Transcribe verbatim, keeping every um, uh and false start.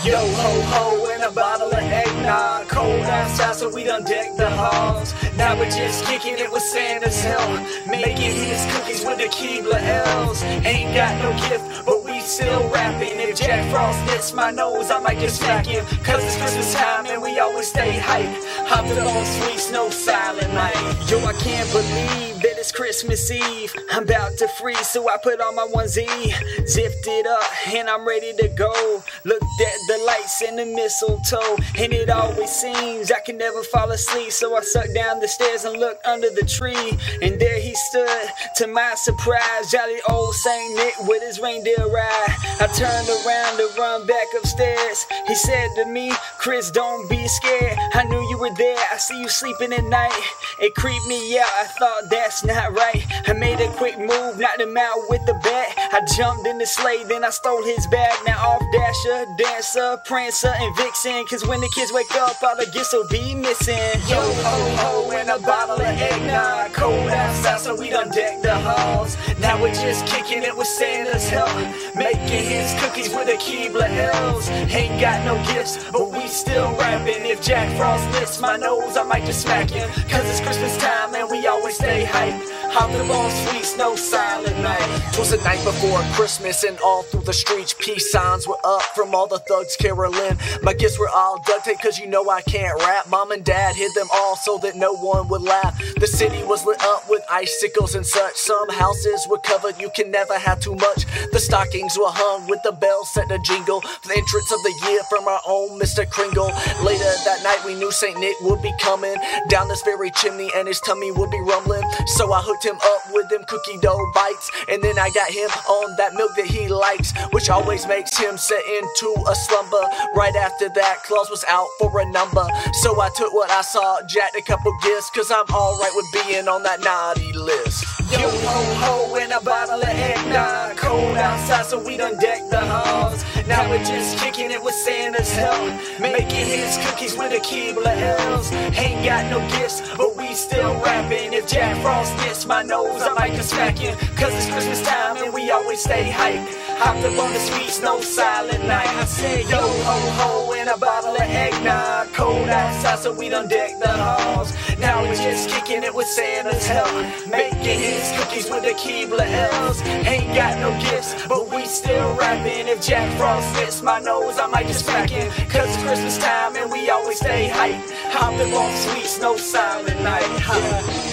Yo ho ho and a bottle of eggnog. Cold outside so we done decked the halls. Now we're just kicking it with Santa's help, making his cookies with the Keebler Elves. Ain't got no gift but we still rapping. If Jack Frost hits my nose I might just smack him, cause it's Christmas time and we always stay hype. Hopped up on sweets, no silent night. Yo, I can't believe that it's Christmas Eve. I'm about to freeze so I put on my onesie, zipped it up and I'm ready to go. Looked at the lights and the mistletoe, and it always seems I can never fall asleep. So I sucked down the stairs and looked under the tree, and there he stood, to my surprise, jolly old Saint Nick with his reindeer ride. I turned around to run back upstairs. He said to me, Chris, don't be scared, I knew you were there, I see you sleeping at night. It creeped me out, I thought that's not right. I made a quick move, knocked him out with the bat. I jumped in the sleigh, then I stole his bag. Now off Dasher, Dancer, Prancer, and Vixen, cause when the kids wake up all the gifts will be missing. Yo ho ho and a bottle of eggnog. Cold outside so we done decked the halls. Now we're just kicking it with Santa's help, making his cookies with the Keebler Elves. Ain't got no gifts but we still rapping. If Jack Frost lifts my nose I might just smack him, cause it's Christmas time and we always stay hype. Hopped up on sweets, no silent night. 'Twas the night before Christmas and all through the streets peace signs were up from all the thugs caroling. My gifts were all duct tape cause you know I can't rap. Mom and dad hid them all so that no one would laugh. The city was lit up with icicles and such. Some houses were covered, you can never have too much. The stockings were hung with the bells set to jingle for the entrance of the year from our own Mister Kringle. Later that night we knew Saint Nick would be coming down this very chimney and his tummy would be rumbling. So I hooked him up with them cookie dough bites, and then I got him on that milk that he likes, which always makes him set into a slumber. Right after that, Claus was out for a number, so I took what I saw, jacked a couple gifts, cause I'm alright with being on that naughty list. Yo ho ho and a bottle of eggnog. Cold outside so we done decked the halls. Now we're just kicking it with Santa's help, making his cookies with the Keebler Elves. Ain't got no gifts but we still rapping. If Jack Frost gets my nose I might just smack him, cause it's Christmas time and we always stay hype. Hopped up on the sweets, no silent night. I said yo ho ho and a bottle of eggnog. Cold outside so we done decked the halls. Now we're just kicking it with Santa's help, making his cookies with the Keebler Elves. Ain't got no gifts but we still rapping. If Jack Frost hits my nose I might just smack him, cause it's Christmas time and we always stay hype. Hopped up on sweets, no silent night.